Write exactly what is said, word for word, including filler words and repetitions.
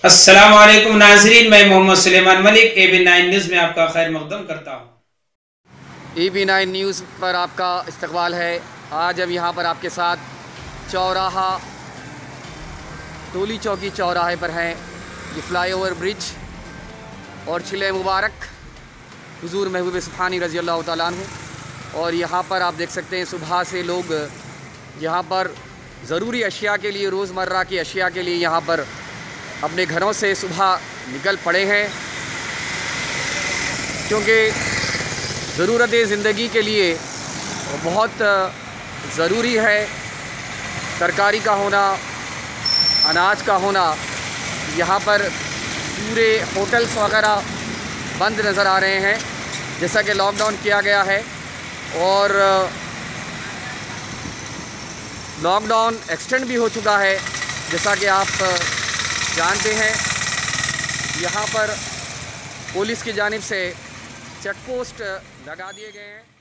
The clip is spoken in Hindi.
अस्सलाम वालेकुम नाजरीन, मैं Mohammad Suleman Malik A B nine news में आपका खैर मकदम करता हूँ। ए बी नाइन न्यूज़ पर आपका इस्तकबाल है। आज हम यहाँ पर आपके साथ चौराहा तोलिचौकी चौराहे पर हैं। ये फ्लाईओवर ब्रिज और छिले मुबारक हुजूर महबूब सुब्हानी रज़ी अल्लाह तआला अन्हु। और यहाँ पर आप देख सकते हैं सुबह से लोग यहाँ पर ज़रूरी अशिया के लिए, रोज़मर्रा की अशिया के लिए यहाँ पर अपने घरों से सुबह निकल पड़े हैं, क्योंकि ज़रूरत ज़िंदगी के लिए बहुत ज़रूरी है तरकारी का होना, अनाज का होना। यहाँ पर पूरे होटल्स वगैरह बंद नज़र आ रहे हैं, जैसा कि लॉकडाउन किया गया है। और लॉकडाउन एक्सटेंड भी हो चुका है, जैसा कि आप जानते हैं। यहाँ पर पुलिस की जानिब से चेक पोस्ट लगा दिए गए हैं।